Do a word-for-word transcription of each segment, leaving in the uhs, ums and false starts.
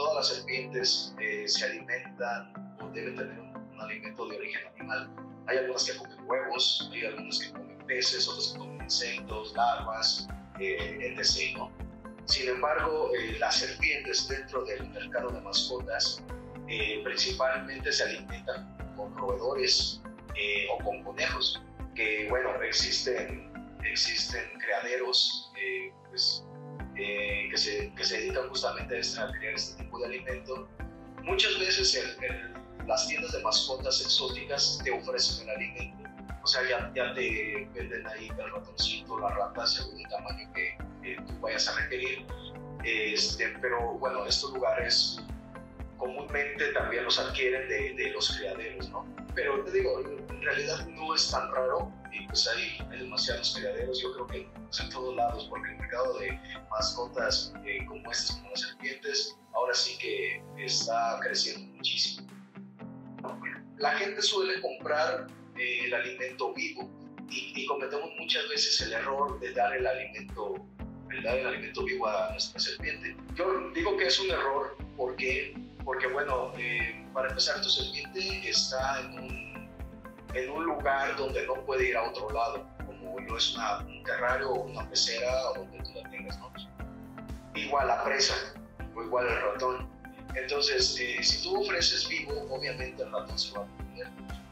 todas las serpientes eh, se alimentan o deben tener un, un alimento de origen animal. Hay algunas que comen huevos, hay algunas que comen peces, otras que comen insectos, larvas, eh, etcétera, ¿no? Sin embargo, eh, las serpientes dentro del mercado de mascotas eh, principalmente se alimentan con roedores eh, o con conejos, que bueno, existen, existen criaderos eh, pues, eh, que, se, que se dedican justamente a, esta, a crear este tipo de alimento. Muchas veces el, el, las tiendas de mascotas exóticas te ofrecen el alimento, o sea, ya, ya te venden ahí el ratoncito, la rata, según el tamaño que, que tú vayas a requerir. Este, pero bueno, estos lugares comúnmente también los adquieren de, de los criaderos, ¿no? Pero te digo, en realidad no es tan raro y pues hay, hay demasiados criaderos, yo creo que pues, en todos lados, porque el mercado de mascotas eh, como estas, como las serpientes, ahora sí que está creciendo muchísimo. La gente suele comprar eh, el alimento vivo y, y cometemos muchas veces el error de dar el alimento, el dar el alimento vivo a nuestra serpiente. Yo digo que es un error porque Porque bueno, eh, para empezar, tu serpiente está en un, en un lugar donde no puede ir a otro lado, como lo es una, un terrario o una pecera o donde tú la tengas, ¿no? Igual la presa o igual el ratón. Entonces, eh, si tú ofreces vivo, obviamente el ratón se va a comer.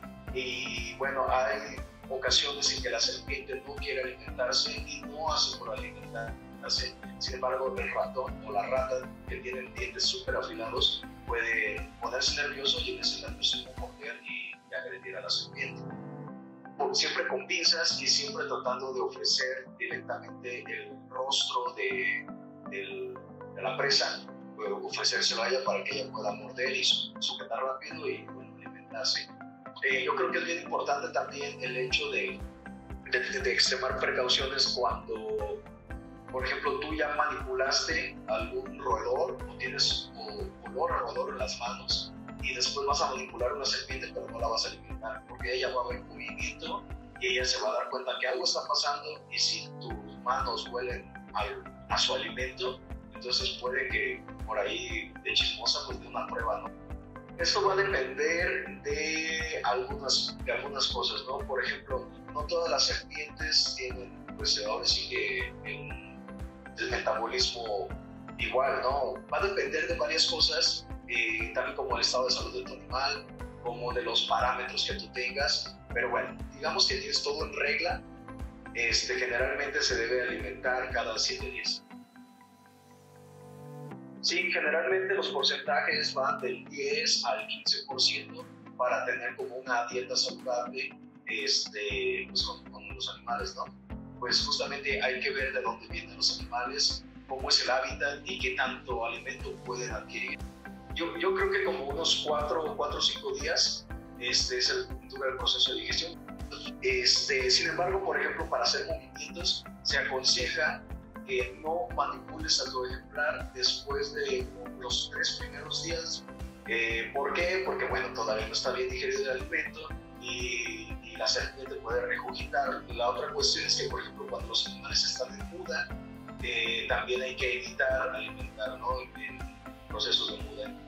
Y bueno, hay ocasiones en que la serpiente no quiere alimentarse y no hace por alimentarse. Sin embargo, el ratón o la rata, que tienen dientes súper afilados, puede ponerse nervioso y en ese nervioso morder y, y agredir a la serpiente. Siempre con pinzas y siempre tratando de ofrecer directamente el rostro de, de, de la presa, ofrecérselo a ella para que ella pueda morder y sujetar rápido y bueno, alimentarse. Eh, yo creo que es bien importante también el hecho de, de, de extremar precauciones cuando, por ejemplo, tú ya manipulaste algún roedor o tienes olor a roedor en las manos y después vas a manipular una serpiente, pero no la vas a alimentar porque ella va a ver movimiento y ella se va a dar cuenta que algo está pasando, y si tus manos huelen al, a su alimento, entonces puede que por ahí de chismosa pues de una prueba, ¿no? Esto va a depender de algunas, de algunas cosas, ¿no? Por ejemplo, no todas las serpientes tienen, pues ahora sí que el, el metabolismo igual, ¿no? Va a depender de varias cosas, eh, también como el estado de salud de tu animal, como de los parámetros que tú tengas, pero bueno, digamos que tienes todo en regla, este, generalmente se debe alimentar cada siete días. Sí, generalmente los porcentajes van del diez al quince por ciento para tener como una dieta saludable este, pues con, con los animales, ¿no? Pues justamente hay que ver de dónde vienen los animales, cómo es el hábitat y qué tanto alimento pueden adquirir. Yo, yo creo que como unos cuatro o cinco días este, es el, dura el proceso de digestión. Este, sin embargo, por ejemplo, para hacer movimientos se aconseja que no manipules a tu ejemplar después de los tres primeros días. Eh, ¿Por qué? Porque bueno, todavía no está bien digerido el alimento y, y la serpiente puede regurgitar. La otra cuestión es que, por ejemplo, cuando los animales están en muda, eh, también hay que evitar alimentar, ¿no?, en procesos de muda.